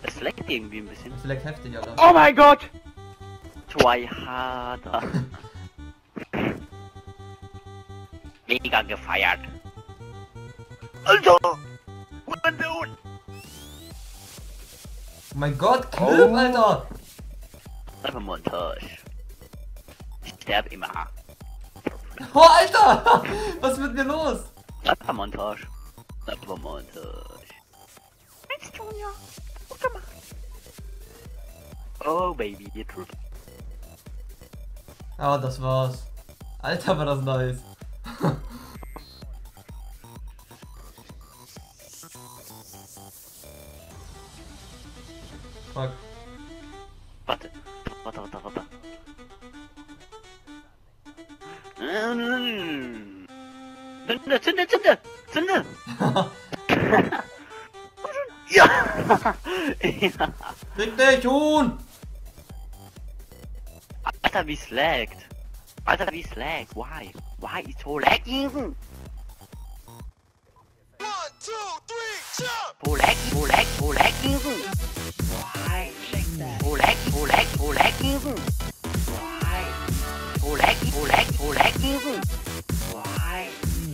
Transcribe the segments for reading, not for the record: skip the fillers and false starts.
Es leckt irgendwie ein bisschen. Das ist vielleicht heftig, Alter. Oh mein Gott! Try harder. Mega gefeiert. Alter! Mann, Oh mein Gott, Clip, Alter! einfach Montage. Ich sterbe immer. Oh, Alter! Was ist mit mir los? Einfach Montage. Einfach Montage. Oh Baby, ihr tut. Ah, das war's. Alter, war das nice. Fuck. Warte. Zünde! Ja! Ja! Fick dich, Huhn! Alter, wie es laggt. Alter, wie es laggt. Why? Why is so lagging? 1, 2, 3, jump! Wo lagging? Why? Wo lagging? Why? Wo lagging? Why?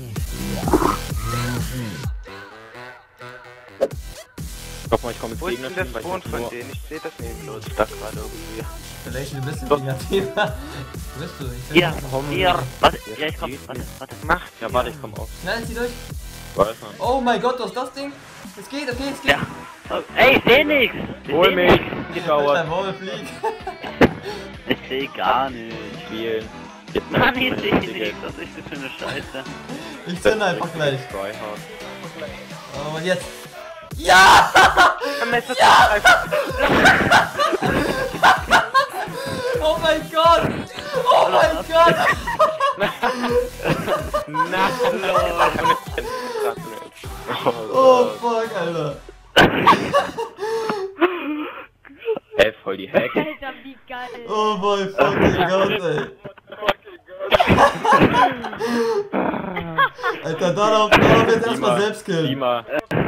Ich hoffe mal, ich komme jetzt Wo ist Gegner denn der hin, weil ich Spawn hab von nur... denen? Ich sehe das neben bloß da gerade irgendwie. Vielleicht ein bisschen negativer. Wo bist du? Ich bin Hier, komm. hier. Warte, Hier ja, ich komm. steht Warte. Macht Ja, warte, ich komm auf. Schnell, zieh durch. Weiß man. Oh mein Gott, was ist das Ding? Es geht, okay, es geht. Ja. Oh, ey, ich seh nix. Hol mich! Alter, Gedauert. Wolf fliegt. Ich seh gar nicht. Spielen. Jetzt Mann, ich seh nix. Was ist das für eine Scheiße? Ich zünde einfach gleich. Tryhard. Oh, und jetzt. Ja! Ja! Oh mein Gott! Oh mein Gott! Oh fuck, Alter. Ey, voll die Hack. Alter, wie geil. Oh mein fucking Gott, ey. Alter, darauf jetzt erstmal selbst killen. Klima.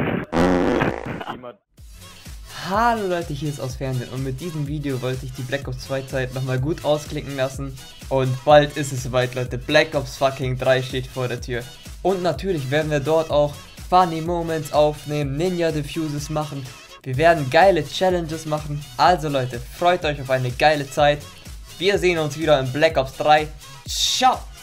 Hallo Leute, hier ist aus Fernsehen und mit diesem Video wollte ich die Black Ops 2 Zeit nochmal gut ausklicken lassen. Und bald ist es soweit, Leute. Black Ops fucking 3 steht vor der Tür. Und natürlich werden wir dort auch Funny Moments aufnehmen, Ninja Diffuses machen. Wir werden geile Challenges machen. Also Leute, freut euch auf eine geile Zeit. Wir sehen uns wieder in Black Ops 3. Ciao!